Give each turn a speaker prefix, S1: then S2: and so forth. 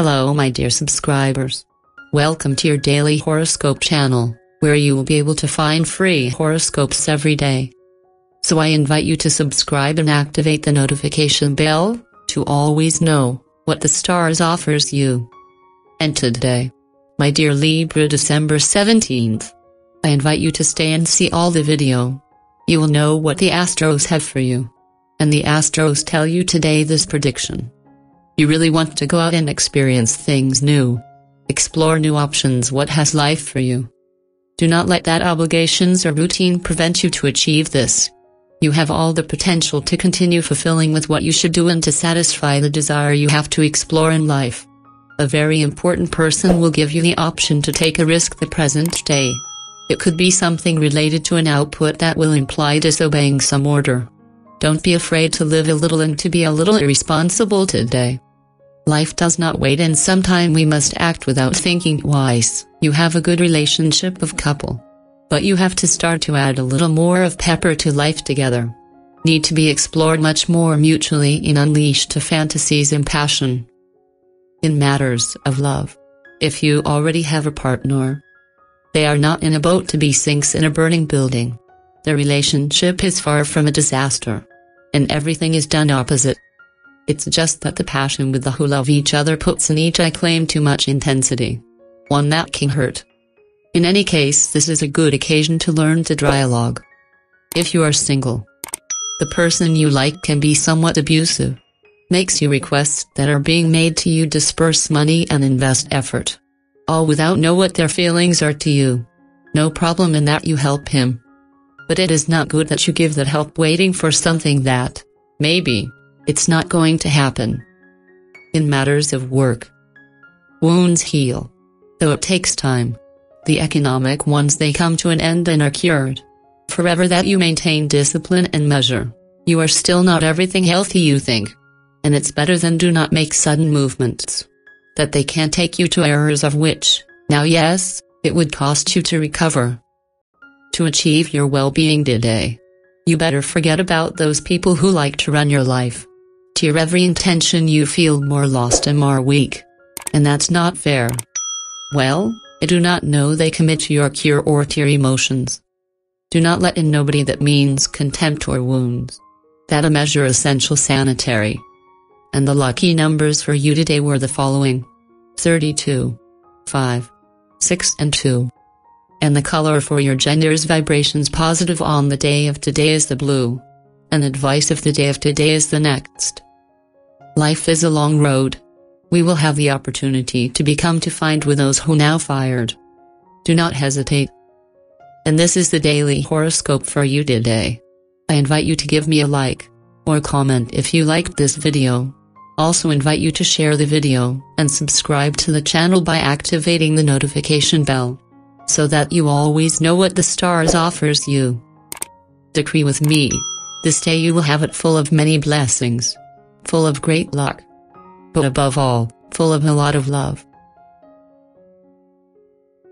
S1: Hello my dear subscribers. Welcome to your daily horoscope channel, where you will be able to find free horoscopes every day. So I invite you to subscribe and activate the notification bell, to always know what the stars offers you. And today, my dear Libra, December 17th, I invite you to stay and see all the video. You will know what the Astros have for you. And the Astros tell you today this prediction. You really want to go out and experience things new. Explore new options. What has life for you? Do not let that obligations or routine prevent you to achieve this. You have all the potential to continue fulfilling with what you should do and to satisfy the desire you have to explore in life. A very important person will give you the option to take a risk the present day. It could be something related to an output that will imply disobeying some order. Don't be afraid to live a little and to be a little irresponsible today. Life does not wait, and sometimes we must act without thinking twice. You have a good relationship of couple, but you have to start to add a little more of pepper to life together. Need to be explored much more mutually and unleashed to fantasies and passion. In matters of love, if you already have a partner, they are not in a boat to be sinks in a burning building. The relationship is far from a disaster, and everything is done opposite. It's just that the passion with the who love each other puts in each I claim too much intensity. One that can hurt. In any case, this is a good occasion to learn to dialogue. If you are single, the person you like can be somewhat abusive. Makes you requests that are being made to you disperse money and invest effort. All without know what their feelings are to you. No problem in that you help him. But it is not good that you give that help waiting for something that, maybe, it's not going to happen. In matters of work, wounds heal, though it takes time. The economic ones, they come to an end and are cured. Forever that you maintain discipline and measure. You are still not everything healthy you think. And it's better than do not make sudden movements. That they can take you to errors of which, now yes, it would cost you to recover. To achieve your well-being today, you better forget about those people who like to run your life. To your every intention you feel more lost and more weak. And that's not fair. Well, I do not know they commit to your cure or to your emotions. Do not let in nobody that means contempt or wounds. That a measure essential sanitary. And the lucky numbers for you today were the following: 32, 5, 6 and 2. And the color for your gender's vibrations positive on the day of today is the blue. And advice of the day of today is the next. Life is a long road. We will have the opportunity to become to find with those who now fired. Do not hesitate. And this is the daily horoscope for you today. I invite you to give me a like, or comment if you liked this video. Also invite you to share the video, and subscribe to the channel by activating the notification bell, so that you always know what the stars offers you. Decree with me. This day you will have it full of many blessings. Full of great luck. But above all, full of a lot of love.